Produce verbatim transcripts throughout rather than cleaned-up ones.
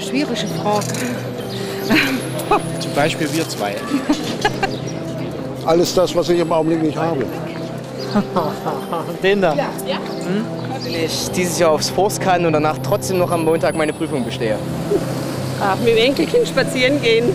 schwierige Frage. Zum Beispiel wir zwei. Alles das, was ich im Augenblick nicht habe. Den da? Ja. Hm? Wenn ich dieses Jahr aufs Forst kann und danach trotzdem noch am Montag meine Prüfung bestehe. Ach, mit dem Enkelkind spazieren gehen.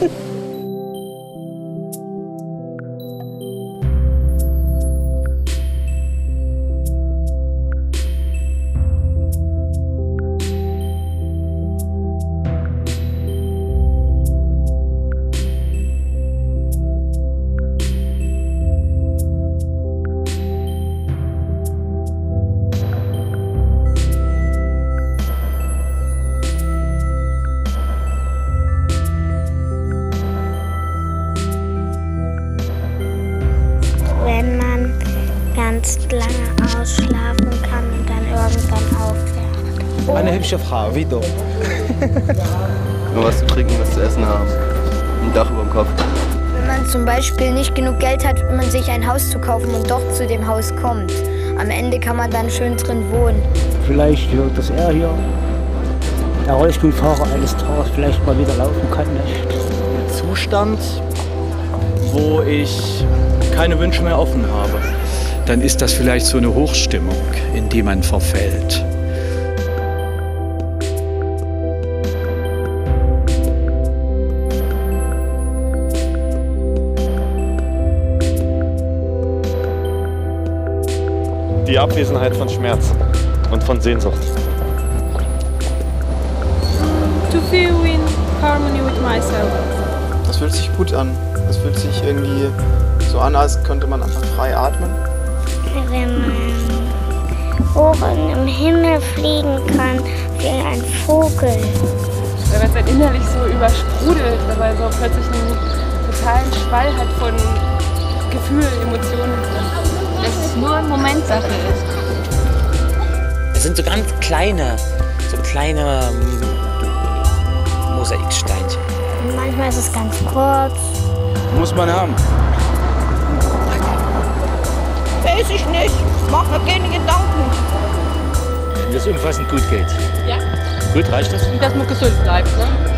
Wenn man ganz lange ausschlafen kann und dann irgendwann aufwacht. Eine hübsche Frau, wie du. Nur was zu trinken, was zu essen haben. Ein Dach über dem Kopf. Wenn man zum Beispiel nicht genug Geld hat, um sich ein Haus zu kaufen und doch zu dem Haus kommt. Am Ende kann man dann schön drin wohnen. Vielleicht, dass er hier, der Rollstuhlfahrer, eines Tages vielleicht mal wieder laufen kann. Nicht? Ein Zustand, wo ich keine Wünsche mehr offen habe. Dann ist das vielleicht so eine Hochstimmung, in die man verfällt. Die Abwesenheit von Schmerz und von Sehnsucht. To feel in harmony with myself. Das fühlt sich gut an. Das fühlt sich irgendwie so an, als könnte man einfach frei atmen. Wenn man hoch im Himmel fliegen kann, wie ein Vogel. Weil man dann innerlich so übersprudelt, weil man so plötzlich einen totalen Schwall hat von Gefühlen, Emotionen. Dass es nur eine Momentsache ist. Es sind so ganz kleine, so kleine Mosaiksteinchen. Und manchmal ist es ganz kurz. Muss man haben. Weiß ich nicht. Mach mir keine Gedanken. Wenn es umfassend gut geht. Ja. Gut, reicht das? Und dass man gesund bleibt, ne?